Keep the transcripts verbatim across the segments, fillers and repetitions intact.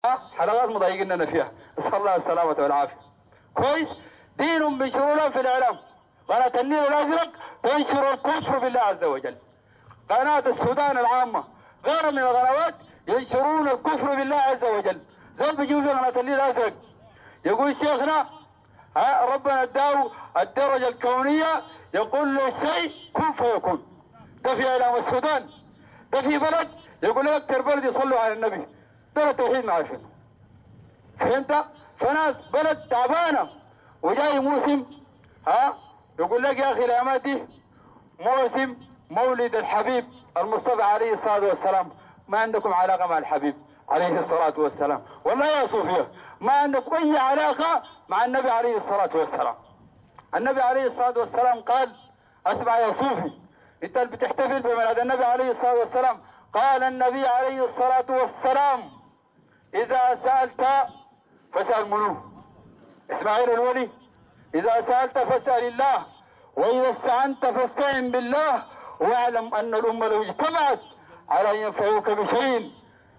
حلقات مضايقنا فيها، نسأل الله السلامة والعافية. كويس؟ دين بينشرونه في الإعلام. قناة النيل الأزرق تنشر الكفر بالله عز وجل. قناة السودان العامة غير من القنوات ينشرون الكفر بالله عز وجل. زول بيجيبوا في قناة النيل الأزرق يقول شيخنا ربنا اداه الدرجة الكونية، يقول له شيء كن فيكون. ده في إعلام السودان. ده في بلد يقول لك أكثر بلد يصلوا على النبي. ده التوحيد ما عارفينه. فهمت؟ فناس بلد تعبانة وجاي موسم ها يقول لك يا اخي الايامات دي موسم مولد الحبيب المصطفى عليه الصلاه والسلام، ما عندكم علاقه مع الحبيب عليه الصلاه والسلام، والله يا صوفيه ما عندكم اي علاقه مع النبي عليه الصلاه والسلام. النبي عليه الصلاه والسلام قال اسمع يا صوفي انت اللي بتحتفل بميلاد النبي عليه الصلاه والسلام، قال النبي عليه الصلاه والسلام اذا سالت فاسال منه. اسماعيل الولي إذا سألت فاسأل الله وإذا استعنت فاستعن بالله واعلم أن الأمة لو اجتمعت على أن ينفعوك بشيء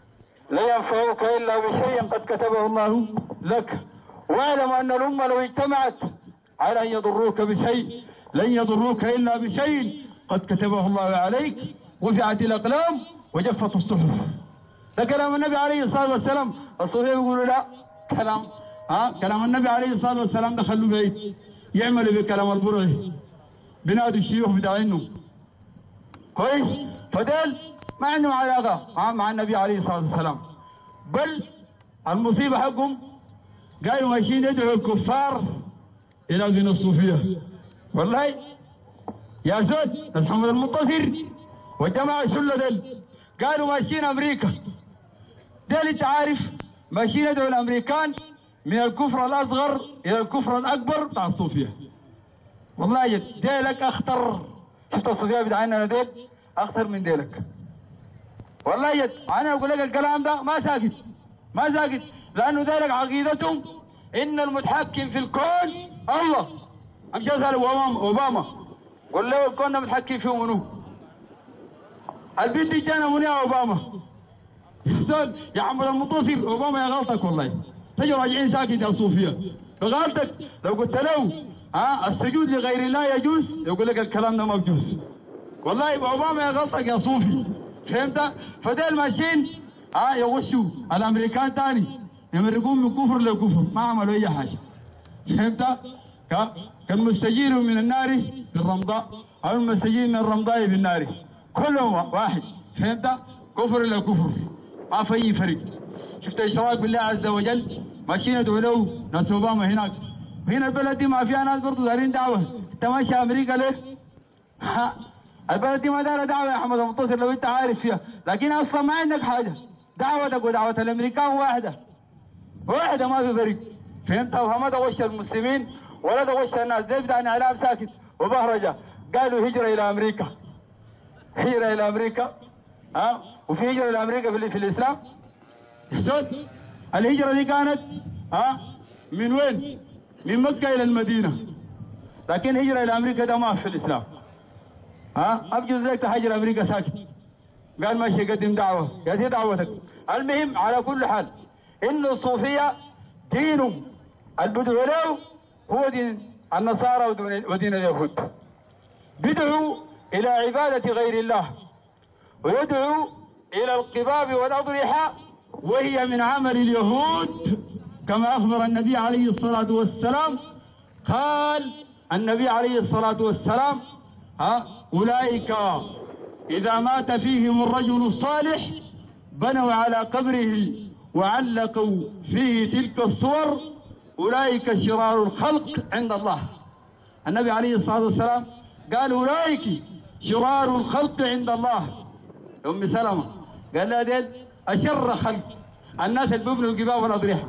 لا ينفعوك إلا بشيء قد كتبه الله لك، واعلم أن الأمة لو اجتمعت على أن يضروك بشيء لن يضروك إلا بشيء قد كتبه الله عليك، رفعت الأقلام وجفت الصحف. ده كلام النبي عليه الصلاة والسلام. الصوفية يقولوا لا كلام ها كلام النبي عليه الصلاه والسلام ده خلوه بعيد، يعملوا بكلام البرعي بنادوا الشيوخ بتاعينهم. كويس؟ فديل ما عندهم علاقه ها مع النبي عليه الصلاه والسلام، بل المصيبه حقهم قالوا ماشيين يدعوا الكفار الى دين الصوفيه. والله يا زود محمد المنتصر والجماعه الشله ديل قالوا ماشيين امريكا. ديل انت عارف ماشيين يدعوا الامريكان من الكفر الاصغر الى الكفر الاكبر بتاع الصوفيه. والله يد ديلك اخطر. شفت الصوفيه بتاعنا ديل اخطر من ديلك. والله يد انا اقول لك الكلام ده ما ساكت ما ساكت لانه ديلك عقيدتهم ان المتحكم في الكون الله. امشي اسال اوباما اوباما قول له الكون ده متحكم فيه منو؟ البنت جانا منو يا اوباما؟ يا عم المنتصر اوباما يا غلطك والله. تجوا راجعين ساكت يا صوفيا غلطك. لو قلت له ها السجود لغير الله يجوز يقول لك الكلام ده ما بجوز. والله يبقى اوباما يا غلطك يا صوفي. فهمت؟ فديل ماشيين ها يغشوا الامريكان تاني يمرقون من كفر لكفر ما عملوا اي حاجه. فهمت؟ كالمستجير من النار بالرمضاء او المستجير من الرمضاء بالنار كلهم واحد. فهمت؟ كفر لكفر ما في اي فرق. شفت اشراك بالله عز وجل ماشيين يدعوا له ناس اوباما هناك. هنا البلد دي ما فيها ناس برضه دارين دعوه. انت ماشي امريكا ليه؟ ها البلد دي ما دار دعوه يا احمد المنتصر لو انت عارف فيها، لكن اصلا ما عندك حاجه. دعوتك ودعوه الامريكان واحده واحده ما في فرق. فهمت؟ وما تغش المسلمين ولا تغش الناس. زي بتاع اعلام ساكت وبهرجه قالوا هجره الى امريكا. هجره الى امريكا ها وفي هجره الى امريكا في, في الاسلام. يحسن الهجره دي كانت ها من وين؟ من مكه الى المدينه، لكن هجره الى امريكا ده ما في الاسلام. ها ابجوز لك تهاجر امريكا ساكت. قال ماشي قدم دعوه يا سيدي دعوتك. المهم على كل حال انه الصوفيه دينهم البدعوا له هو دين النصارى ودين اليهود. بدعوا الى عباده غير الله ويدعوا الى القباب والاضرحه وهي من عمل اليهود كما اخبر النبي عليه الصلاه والسلام. قال النبي عليه الصلاه والسلام ها اولئك اذا مات فيهم الرجل الصالح بنوا على قبره وعلقوا فيه تلك الصور اولئك شرار الخلق عند الله. النبي عليه الصلاه والسلام قال اولئك شرار الخلق عند الله. ام سلمه قال لها ديل اشر خلق الناس اللي بيبنوا القباب والاضرحه.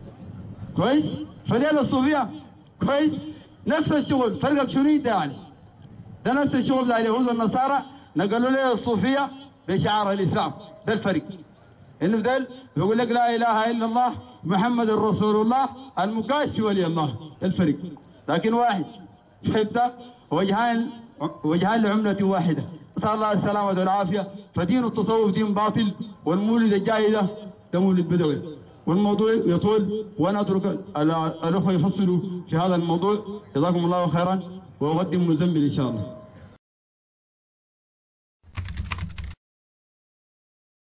كويس؟ فديل الصوفيه كويس؟ نفس الشغل. فرقك شنو انت يعني؟ ده نفس الشغل بتاع اليهود والنصارى نقلوا له الصوفيه بشعار الاسلام. ده الفرق. انه ديل بيقول لك لا اله الا الله محمد رسول الله المكاشف ولي الله. ده الفرق. لكن واحد فهمت؟ وجهان وجهان لعمله واحده. نسال الله السلامه والعافيه. فدين التصوف دين باطل والمولد الجاي ده ده مولد بدوي. والموضوع يطول وأنا أترك الأخوة يفصلوا في هذا الموضوع. جزاكم الله خيرا وأقدم مزمل إن شاء الله.